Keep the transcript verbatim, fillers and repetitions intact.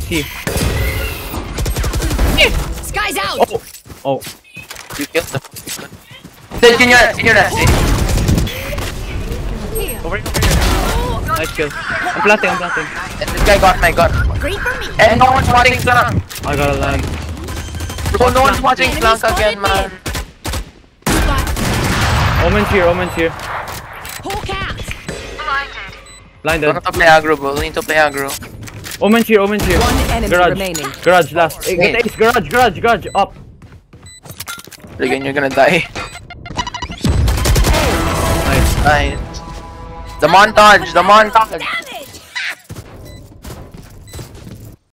C. Sky's out. Oh. Oh. You killed them. Then senior, senior left. Over here, over here. Nice kill. I'm planting, I'm planting. And this guy got my gun. Great for me. And no one's watching flank. I gotta land. Bro, no one's watching flank again, man. Omen's here, Omen's here. Hulk out. Blinded. We need to play aggro, bro. We need to play aggro. Omen's here, Omen's here. One enemy Garage. remaining. Garage last. Hey, get ace, garage, garage, garage. Up. Again, you're gonna die. Nice. Nice. The montage, the montage.